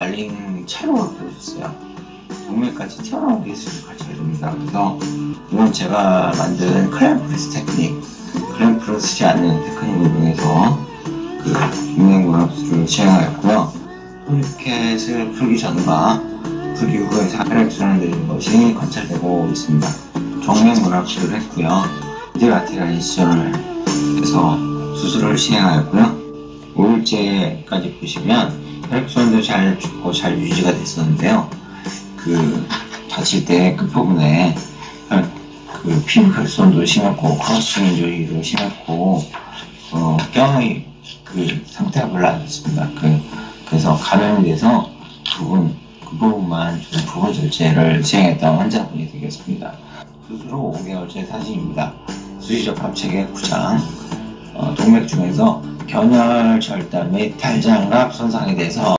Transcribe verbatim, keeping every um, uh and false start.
말린 차로가 보여줬어요. 동맥까지 튀어나오게 해주는 관찰입니다. 그래서 이건 제가 만든 클램프레스 테크닉, 클램프를 쓰지 않는 테크닉을 이용해서 그 동맥문합술을 시행하였고요. 폴리켓을 풀기 전과 풀기 후에 혈액순환 되는 것이 관찰되고 있습니다. 정맥문합술을 했고요. 미드라테랄이션을 해서 수술을 시행하였고요. 오 일째까지 보시면 혈액순환도 잘 좋고 잘 유지가 됐었는데요. 그 다칠 때 끝부분에 그 피부 결손도 심했고 크러싱 인조리도 심했고 어, 뼈의 그 상태가 별로 안 좋습니다. 그 그래서 감염이 돼서 부분 그 부분만 좀 부분 절제를 시행했던 환자분이 되겠습니다. 수술 후 오 개월째 사진입니다. 수시접합 체계 구 장, 어, 동맥 중에서 견혈 절단 및 달장갑 손상에 대해서